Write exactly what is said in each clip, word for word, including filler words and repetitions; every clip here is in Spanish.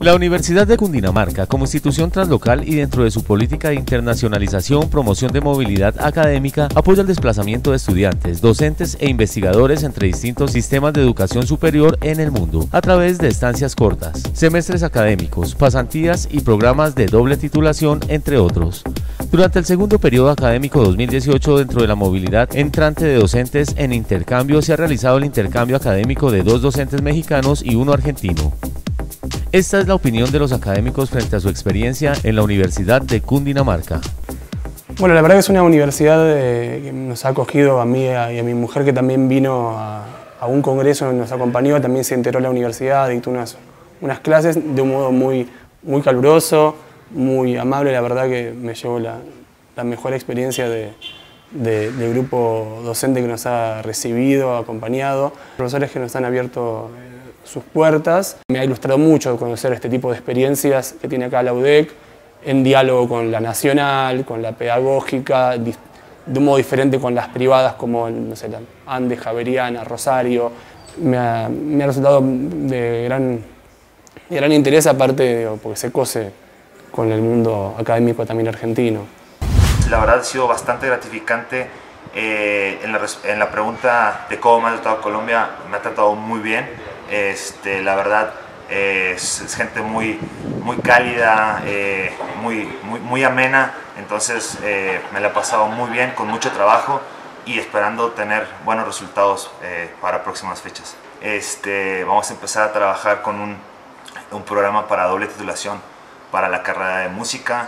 La Universidad de Cundinamarca, como institución translocal y dentro de su política de internacionalización, promoción de movilidad académica, apoya el desplazamiento de estudiantes, docentes e investigadores entre distintos sistemas de educación superior en el mundo, a través de estancias cortas, semestres académicos, pasantías y programas de doble titulación, entre otros. Durante el segundo periodo académico dos mil dieciocho, dentro de la movilidad entrante de docentes en intercambio, se ha realizado el intercambio académico de dos docentes mexicanos y uno argentino. Esta es la opinión de los académicos frente a su experiencia en la Universidad de Cundinamarca. Bueno, la verdad que es una universidad eh, que nos ha acogido a mí y a, y a mi mujer, que también vino a, a un congreso, nos acompañó, también se integró a la universidad, dictó unas, unas clases de un modo muy, muy caluroso, muy amable. La verdad que me llevó la, la mejor experiencia de, de, del grupo docente que nos ha recibido, acompañado, profesores que nos han abierto eh, sus puertas. Me ha ilustrado mucho conocer este tipo de experiencias que tiene acá la U D E C, en diálogo con la nacional, con la pedagógica, de un modo diferente con las privadas como, no sé, la Andes, Javeriana, Rosario. Me ha, me ha resultado de gran, de gran interés, aparte, digo, porque se cose con el mundo académico también argentino. La verdad ha sido bastante gratificante. Eh, en, la, en la pregunta de cómo me ha tratado Colombia, me ha tratado muy bien. Este, la verdad eh, es, es gente muy, muy cálida, eh, muy, muy, muy amena, entonces eh, me la he pasado muy bien, con mucho trabajo y esperando tener buenos resultados eh, para próximas fechas. Este, vamos a empezar a trabajar con un, un programa para doble titulación para la carrera de música.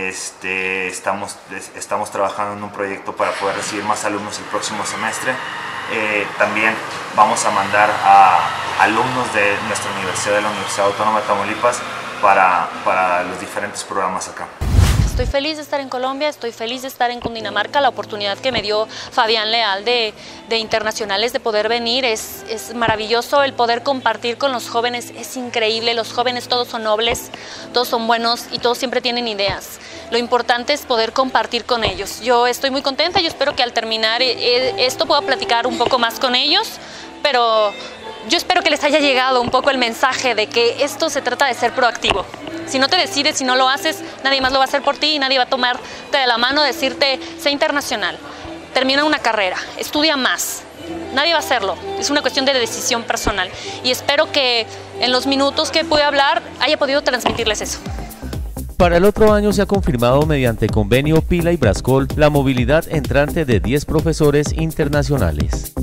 Este, estamos, estamos trabajando en un proyecto para poder recibir más alumnos el próximo semestre. Eh, también vamos a mandar a alumnos de nuestra universidad, de la Universidad Autónoma de Tamaulipas, para, para los diferentes programas acá. Estoy feliz de estar en Colombia, estoy feliz de estar en Cundinamarca. La oportunidad que me dio Fabián Leal de, de Internacionales de poder venir es, es maravilloso. El poder compartir con los jóvenes es increíble. Los jóvenes todos son nobles, todos son buenos y todos siempre tienen ideas. Lo importante es poder compartir con ellos. Yo estoy muy contenta, yo espero que al terminar esto pueda platicar un poco más con ellos, pero yo espero que les haya llegado un poco el mensaje de que esto se trata de ser proactivo. Si no te decides, si no lo haces, nadie más lo va a hacer por ti y nadie va a tomarte de la mano, decirte, sé internacional, termina una carrera, estudia más. Nadie va a hacerlo, es una cuestión de decisión personal. Y espero que en los minutos que pude hablar haya podido transmitirles eso. Para el otro año se ha confirmado mediante convenio Pila y Brascol la movilidad entrante de diez profesores internacionales.